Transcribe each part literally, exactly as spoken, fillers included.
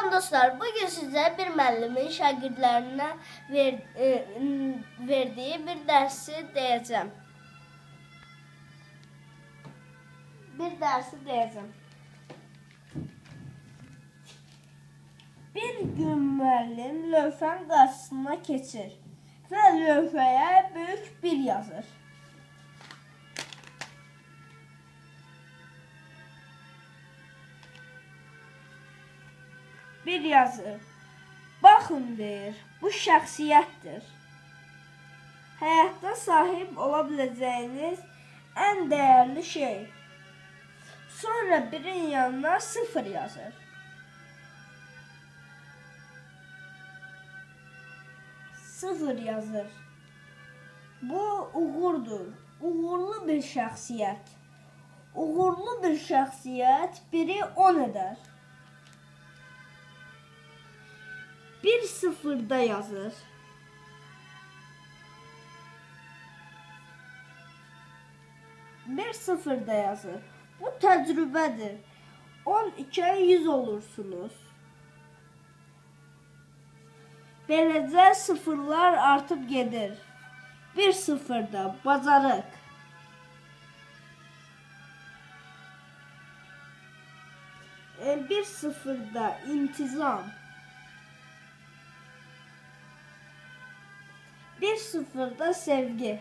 Salam dostlar, bugün size bir müəllimin şagirdlərinə ver, e, verdiyi bir dərsi deyəcəm. Bir dərsi deyəcəm. Bir gün müəllim lövhənin qarşısına keçir və lövhəyə böyük bir yazır. Bir yazır. Baxın deyir, bu şəxsiyyətdir. Həyatda sahib ola biləcəyiniz ən dəyərli şey. Sonra birin yanına sıfır yazır. Sıfır yazır. Bu uğurdur. Uğurlu bir şəxsiyyət. Uğurlu bir şəxsiyyət biri on edər. Bir sıfırda yazır. Bir sıfırda yazır. Bu təcrübədir. on ikiyə yüz olursunuz. Beləcə sıfırlar artıb gedir. Bir sıfırda bacarıq. Bir sıfırda intizam. Bir sıfırda sevgi.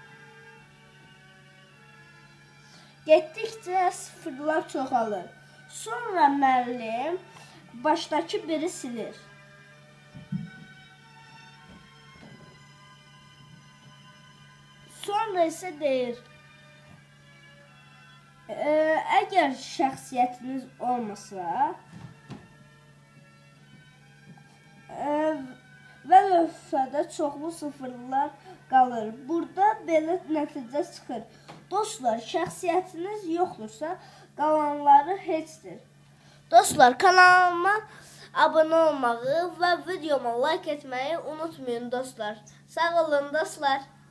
Getdikcə sıfırlar çoxalır. Sonra müəllim başdakı biri silir. Sonra isə deyir, e, əgər şəxsiyyətiniz olmasa e, və lövhədə çoxlu sıfırlar qalır. Burada belə nəticə çıxır. Dostlar, şəxsiyyətiniz yoxdursa, qalanları heçdir. Dostlar, kanalıma abunə olmağı və videoma like etməyi unutmayın dostlar. Sağ olun dostlar.